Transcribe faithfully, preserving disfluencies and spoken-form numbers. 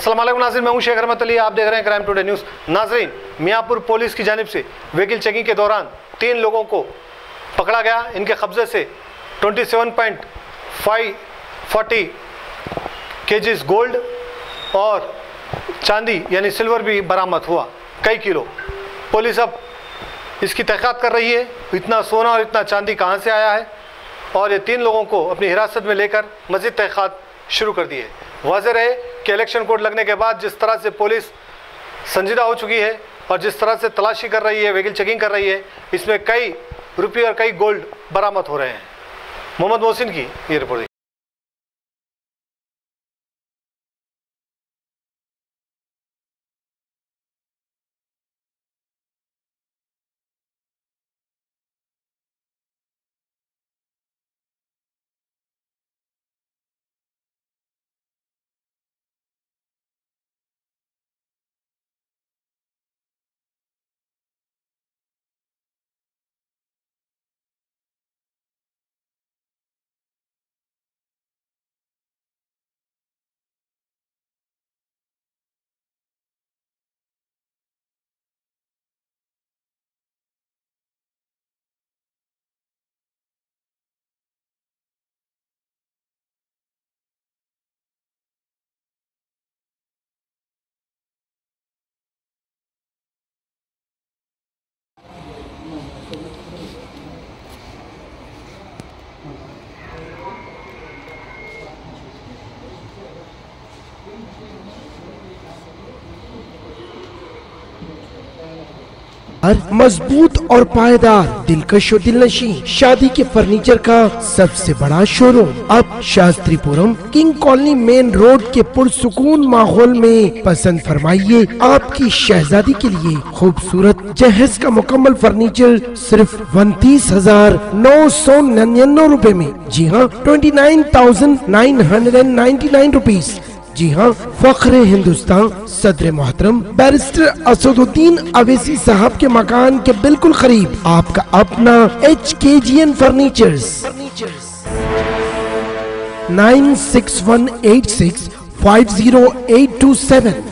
अस्सलाम वालेकुम नाज़रीन, मैं हूं शेख रहमत अली, आप देख रहे हैं क्राइम टुडे न्यूज़। नाज़रीन, मियांपुर पुलिस की जानिब से व्हीकल चेकिंग के दौरान तीन लोगों को पकड़ा गया। इनके कब्जे से सत्ताईस पॉइंट पाँच चार केजीज गोल्ड और चांदी यानी सिल्वर भी बरामद हुआ, कई किलो। पुलिस अब इसकी तहक़ीक़ात कर रही है, इतना सोना और इतना चांदी कहाँ से आया है, और ये तीन लोगों को अपनी हिरासत में लेकर मज़ीद तहक़ीक़ात शुरू कर दी है। वाज़ेह रहे कि इलेक्शन कोड लगने के बाद जिस तरह से पुलिस संजीदा हो चुकी है और जिस तरह से तलाशी कर रही है, व्हीकल चेकिंग कर रही है, इसमें कई रुपये और कई गोल्ड बरामद हो रहे हैं। मोहम्मद मोहसिन की ये रिपोर्ट। मजबूत और पायदार, दिलकश और दिलनशी शादी के फर्नीचर का सबसे बड़ा शोरूम अब Shastripuram king colony main road के पुरसुकून माहौल में पसंद फरमाइए आपकी शहजादी के लिए खूबसूरत जहेज का मुकम्मल फर्नीचर सिर्फ उनतीस हजार नौ सौ निन्यानवे रूपए में। जी हाँ, twenty nine thousand nine hundred ninety nine rupees. जी हाँ, फख्र हिंदुस्तान सदर मोहतरम बैरिस्टर असदुद्दीन अवैसी साहब के मकान के बिल्कुल करीब आपका अपना H K G N furnitures. Nine six one eight six five zero eight two seven.